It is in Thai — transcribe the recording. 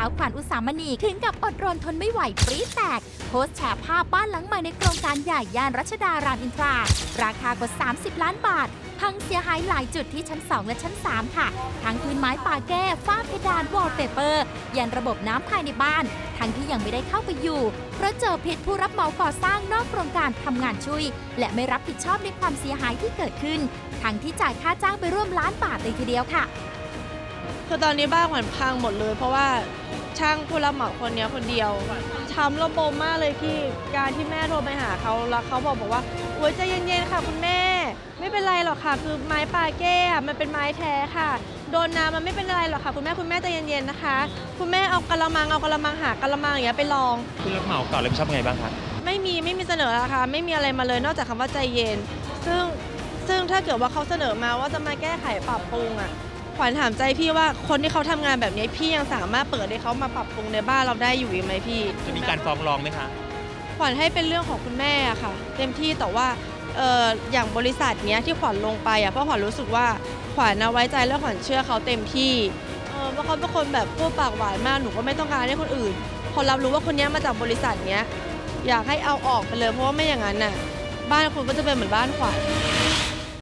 าวขวัญอุสามณีถึงกับอดรนทนไม่ไหวปรี๊ดแตกโพสต์แชร์ภาพบ้านหลังใหม่ในโครงการใหญ่ย่านรัชดารามอินทราราคากว่า30 ล้านบาทพังเสียหายหลายจุดที่ชั้น 2 และชั้น 3 ค่ะทั้งพื้นไม้ป่าแก้ฝ้าเพดานวอลเปเปอร์ยันระบบน้ำภายในบ้านทั้งที่ยังไม่ได้เข้าไปอยู่เพราะเจอพิษผู้รับเหมาก่อสร้างนอกโครงการทำงานช่วยและไม่รับผิดชอบในความเสียหายที่เกิดขึ้นทั้งที่จ่ายค่าจ้างไปร่วมล้านบาทเลยทีเดียวค่ะคือตอนนี้บ้านขวัญพังหมดเลยเพราะว่าช่างผู้รับเหมาคนนี้คนเดียวช้ำระบมมากเลยพี่การที่แม่โทรไปหาเขาแล้วเขาบอกว่าโอ๊ยใจเย็นๆค่ะคุณแม่ไม่เป็นไรหรอกค่ะคือไม้ป่าแก้มันเป็นไม้แท้ค่ะโดนน้ำมันไม่เป็นไรหรอกค่ะคุณแม่ใจเย็นๆนะคะคุณแม่เอากระมังหากระมังอย่างเงี้ยไปลองผู้รับเหมาก่อนเลยไม่ชอบไงบ้างคะไม่มีเสนอราคาไม่มีอะไรมาเลยนอกจากคำว่าใจเย็นซึ่งถ้าเกิดว่าเขาเสนอมาว่าจะมาแก้ไขปรับปรุงอ่ะขวัญถามใจพี่ว่าคนที่เขาทำงานแบบนี้พี่ยังสามารถเปิดให้เขามาปรับปรุงในบ้านเราได้อยู่อีกไหมพี่จะมีการฟ้องร้องไหมคะขวัญให้เป็นเรื่องของคุณแม่ค่ะเต็มที่แต่ว่าอย่างบริษัทเนี้ยที่ขวัญลงไปอ่ะเพราะขวัญรู้สึกว่าขวัญไว้ใจและขวัญเชื่อเขาเต็มที่เพราะเขาเป็นคนแบบพูดปากหวานมากหนูก็ไม่ต้องการให้คนอื่นพอรับรู้ว่าคนนี้มาจากบริษัทเนี้ยอยากให้เอาออกไปเลยเพราะว่าไม่อย่างนั้นน่ะบ้านคุณก็จะเป็นเหมือนบ้านขวัญ